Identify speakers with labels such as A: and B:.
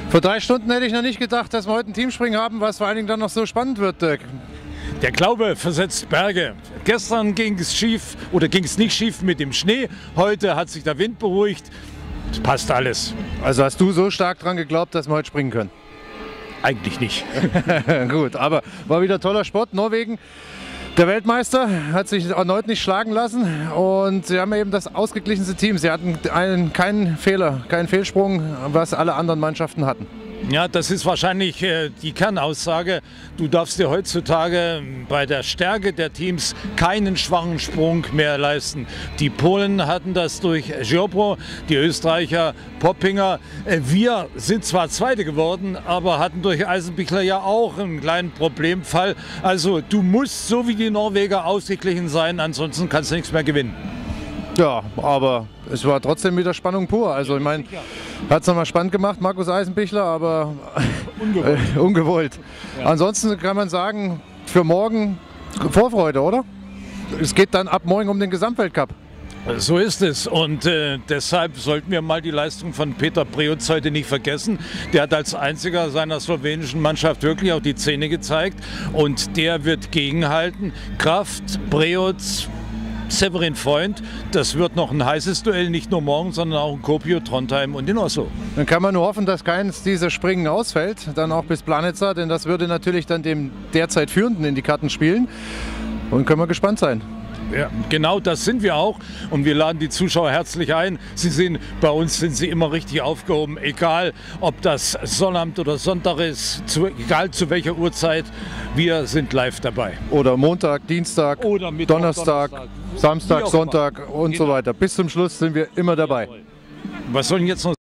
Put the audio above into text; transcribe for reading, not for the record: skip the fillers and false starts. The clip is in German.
A: Vor 3 Stunden hätte ich noch nicht gedacht, dass wir heute ein Teamspringen haben, was vor allen Dingen dann noch so spannend wird, Dirk.
B: Der Glaube versetzt Berge. Gestern ging es schief oder ging es nicht schief mit dem Schnee. Heute hat sich der Wind beruhigt. Es passt alles.
A: Also hast du so stark dran geglaubt, dass wir heute springen können?
B: Eigentlich nicht.
A: Gut, aber war wieder toller Sport. Norwegen, der Weltmeister, hat sich erneut nicht schlagen lassen und sie haben eben das ausgeglichenste Team. Sie hatten keinen Fehler, keinen Fehlsprung, was alle anderen Mannschaften hatten.
B: Ja, das ist wahrscheinlich die Kernaussage. Du darfst dir heutzutage bei der Stärke der Teams keinen schwachen Sprung mehr leisten. Die Polen hatten das durch Ziobro, die Österreicher Poppinger. Wir sind zwar Zweite geworden, aber hatten durch Eisenbichler ja auch einen kleinen Problemfall. Also du musst so wie die Norweger ausgeglichen sein, ansonsten kannst du nichts mehr gewinnen.
A: Ja, aber es war trotzdem wieder Spannung pur. Also ich meine, hat es nochmal spannend gemacht, Markus Eisenbichler, aber ungewollt. Ja. Ansonsten kann man sagen, für morgen Vorfreude, oder? Es geht dann ab morgen um den Gesamtweltcup.
B: So ist es und deshalb sollten wir mal die Leistung von Peter Preutz heute nicht vergessen. Der hat als einziger seiner slowenischen Mannschaft wirklich auch die Zähne gezeigt und der wird gegenhalten. Kraft, Preutz, Severin Freund, das wird noch ein heißes Duell, nicht nur morgen, sondern auch in Kuopio, Trondheim und in Oslo.
A: Dann kann man nur hoffen, dass keines dieser Springen ausfällt, dann auch bis Planica, denn das würde natürlich dann dem derzeit Führenden in die Karten spielen und können wir gespannt sein.
B: Ja, genau das sind wir auch und wir laden die Zuschauer herzlich ein. Sie sehen, bei uns sind sie immer richtig aufgehoben, egal ob das Sonnabend oder Sonntag ist, egal zu welcher Uhrzeit, wir sind live dabei.
A: Oder Montag, Dienstag, oder Mittwoch, Donnerstag, Samstag, Sonntag und so weiter. Bis zum Schluss sind wir immer dabei.
B: Was soll denn jetzt noch